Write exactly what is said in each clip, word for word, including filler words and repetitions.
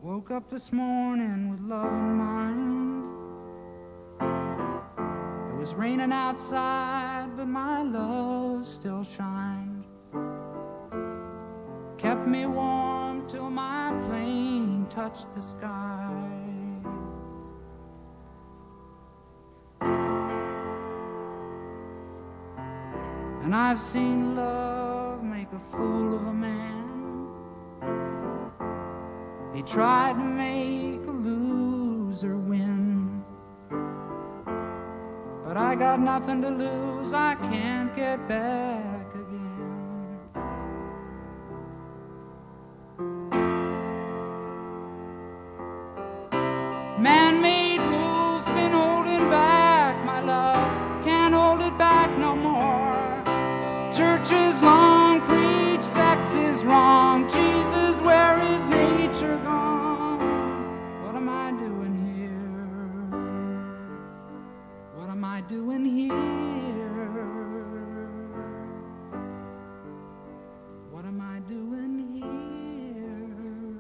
Woke up this morning with love in mind. It was raining outside, but my love still shined. Kept me warm till my plane touched the sky. And I've seen love make a fool of a man. He tried to make a loser win. But I got nothing to lose, I can't get back again. Man-made rules been holding back my love, can't hold it back no more. Churches long preach sex is wrong. Jesus, where is nature gone? What am I doing here? What am I doing here? What am I doing here?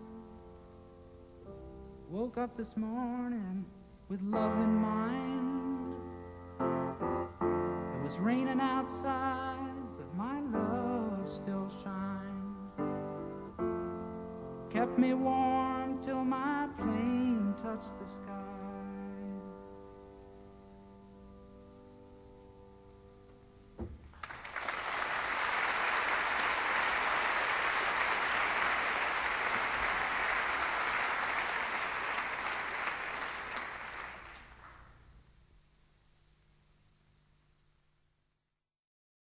Woke up this morning with love in mind. It was raining outside, but my love still shined. Kept me warm till my plane touched the sky.